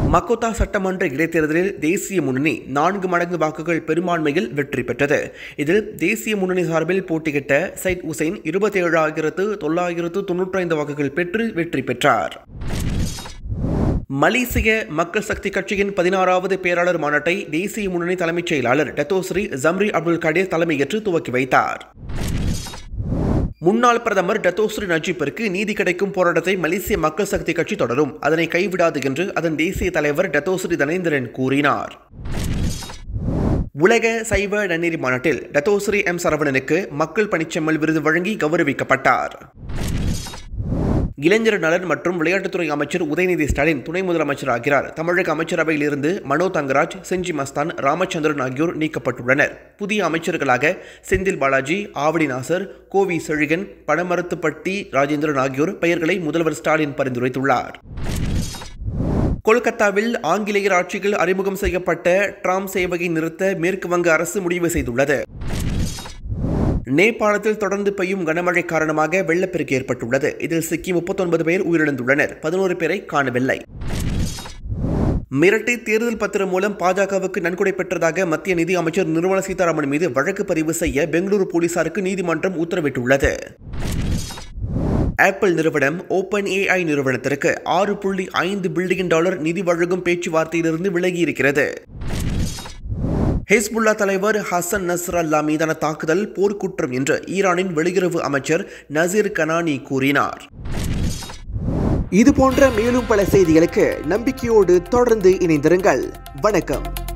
Makota சட்டமன்ற இடைத்தேர்தலில் தேசிய முன்னணி 4 மடங்கு வாக்குகள் பெரும்பான்மையில் வெற்றி பெற்றது. இதில் தேசிய முன்னணி சார்பில் போட்டியிட்ட சையத் ஹுசைன் 27,995 வாக்குகள் பெற்று வெற்றி பெற்றார். மலேசிய மக்கள் சக்தி கட்சியின் 16வது பேராளர் மாநாட்டை தேசிய முன்னணி தலைமைச் செயலாளர் டத்தோஸ்ரீ ஜம்ரி அப்துல் கடீர் தலைமையேற்று துவக்கி வைத்தார். முன்னாள் பிரதமர் டத்தோஸ்ரீ நஜீப்பிற்கு நீதி கிடைக்கும் போராட்டத்தை மலேசிய மக்கள் சக்தி கட்சி தொடரும், அதனை கைவிடாது என்று அதன் தேசிய தலைவர் டத்தோஸ்ரீ தனேந்திரன் கூறினார். உலக சைவ நன்னெறி மாநாட்டில் டத்தோஸ்ரீ எம் சரவணனுக்கு மக்கள் பணிச்செம்மல் விருது வழங்கி கௌரவிக்கப்பட்டார். இளைஞர் நலன் மற்றும் விளையாட்டுத்துறை அமைச்சர் உதயநிதி ஸ்டாலின் துணை முதலமைச்சர் ஆகிறார். தமிழக அமைச்சரவையில் இருந்து மனோ தங்கராஜ், செஞ்சி மஸ்தான், ராமச்சந்திரன் ஆகியோர் நீக்கப்பட்டுள்ளனர். புதிய அமைச்சர்களாக செந்தில் பாலாஜி, ஆவடி நாசர், கோவி செழிகன், பனமரத்துப்பட்டி ராஜேந்திரன் ஆகியோர் பெயர்களை முதல்வர் ஸ்டாலின் பரிந்துரைத்துள்ளார். கொல்கத்தாவில் ஆங்கிலேயர் ஆட்சியில் அறிமுகம் செய்யப்பட்ட டிராம் சேவையை நிறுத்த மேற்கு வங்க அரசு முடிவு செய்துள்ளது. நேபாளத்தில் தொடர்ந்து பெய்யும் கனமழை காரணமாக வெள்ளப்பெருக்கு ஏற்பட்டுள்ளது. இதில் சிக்கி 39 பேர் உயிரிழந்துள்ளனர். 11 பேரை காணவில்லை. மிரட்டி தேர்தல் பத்திரம் மூலம் பாஜகவுக்கு நன்கொடை பெற்றதாக மத்திய நிதி அமைச்சர் நிர்மலா சீதாராமன் மீது வழக்கு பதிவு செய்ய பெங்களூரு போலீசாருக்கு நீதிமன்றம் உத்தரவிட்டுள்ளது. ஆப்பிள் நிறுவனம் OpenAI நிறுவனத்திற்கு $6.5 பில்லியன் நிதி வழங்கும் பேச்சுவார்த்தையிலிருந்து விலகியிருக்கிறது. ஹிஸ்புல்லா தலைவர் ஹசன் நஸ்ரல்லா மீதான தாக்குதல் போர்க்குற்றம் என்று ஈரானின் வெளியுறவு அமைச்சர் நசீர் கனானி கூறினார். இதுபோன்ற மேலும் பல செய்திகளுக்கு நம்பிக்கையோடு தொடர்ந்து இணைந்திருங்கள். வணக்கம்.